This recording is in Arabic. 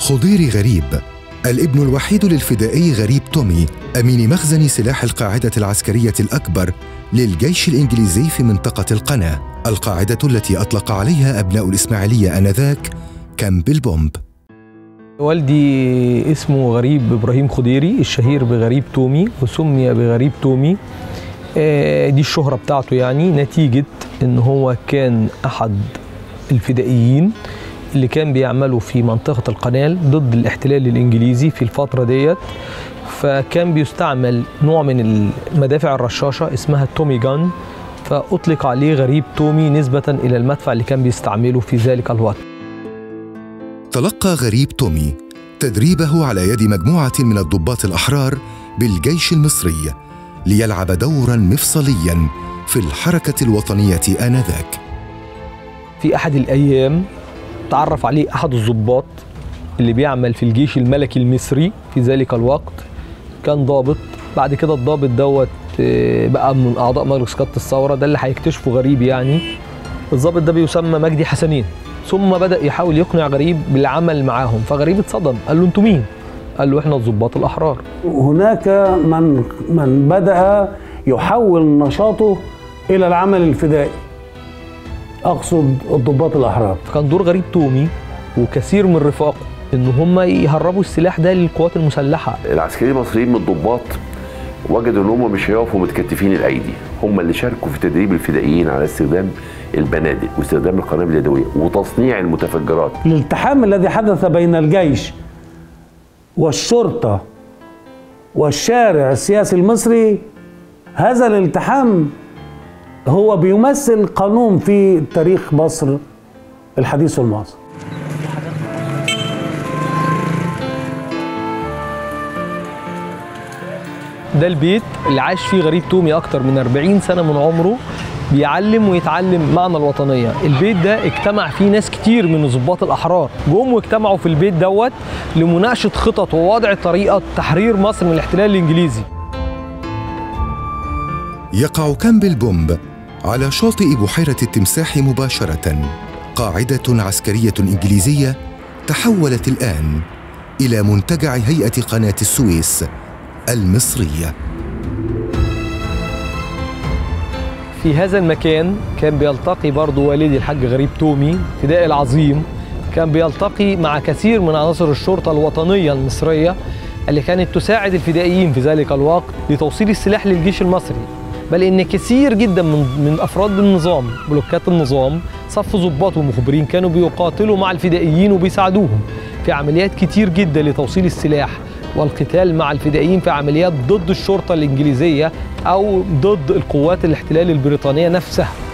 خضيري غريب الابن الوحيد للفدائي غريب تومي أمين مخزن سلاح القاعدة العسكرية الأكبر للجيش الإنجليزي في منطقة القنا، القاعدة التي أطلق عليها أبناء الإسماعيلية آنذاك كامب البومب. والدي اسمه غريب إبراهيم خضيري الشهير بغريب تومي، وسمي بغريب تومي دي الشهرة بتاعته، يعني نتيجة إن هو كان أحد الفدائيين اللي كان بيعملوا في منطقة القنال ضد الاحتلال الإنجليزي في الفترة ديت. فكان بيستعمل نوع من المدافع الرشاشة اسمها التومي جان، فأطلق عليه غريب تومي نسبة إلى المدفع اللي كان بيستعمله في ذلك الوقت. تلقى غريب تومي تدريبه على يد مجموعة من الضباط الأحرار بالجيش المصري ليلعب دورا مفصليا في الحركة الوطنية آنذاك. في أحد الأيام تعرف عليه أحد الضباط اللي بيعمل في الجيش الملكي المصري في ذلك الوقت، كان ضابط. بعد كده الضابط دوت بقى من أعضاء مجلس قادة الثورة، ده اللي هيكتشفه غريب يعني. الضابط ده بيسمى مجدي حسنين. ثم بدأ يحاول يقنع غريب بالعمل معاهم، فغريب اتصدم، قال له انتوا مين؟ قال له احنا الضباط الأحرار. هناك من بدأ يحول نشاطه إلى العمل الفدائي، أقصد الضباط الأحرار. فكان دور غريب تومي وكثير من رفاقه إن هم يهربوا السلاح ده للقوات المسلحة. العسكريين المصريين من الضباط وجدوا إن هم مش هيقفوا متكتفين الأيدي، هم اللي شاركوا في تدريب الفدائيين على استخدام البنادق واستخدام القنابل اليدوية وتصنيع المتفجرات. الالتحام الذي حدث بين الجيش والشرطة والشارع السياسي المصري، هذا الالتحام هو بيمثل قانون في تاريخ مصر الحديث والمعاصر. ده البيت اللي عاش فيه غريب تومي أكتر من 40 سنة من عمره بيعلم ويتعلم معنى الوطنية. البيت ده اجتمع فيه ناس كتير من الضباط الأحرار، جم واجتمعوا في البيت دوت لمناقشة خطط ووضع طريقة تحرير مصر من الاحتلال الإنجليزي. يقع كامب البومب على شاطئ بحيرة التمساح مباشرة، قاعدة عسكرية إنجليزية تحولت الآن إلى منتجع هيئة قناة السويس المصرية. في هذا المكان كان بيلتقي برضو والدي الحاج غريب تومي فدائي العظيم، كان بيلتقي مع كثير من عناصر الشرطة الوطنية المصرية اللي كانت تساعد الفدائيين في ذلك الوقت لتوصيل السلاح للجيش المصري. بل إن كثير جدا من أفراد النظام، بلوكات النظام، صف ضباط ومخبرين كانوا بيقاتلوا مع الفدائيين وبيساعدوهم في عمليات كتير جدا لتوصيل السلاح والقتال مع الفدائيين في عمليات ضد الشرطة الإنجليزية أو ضد القوات الاحتلال البريطانية نفسها.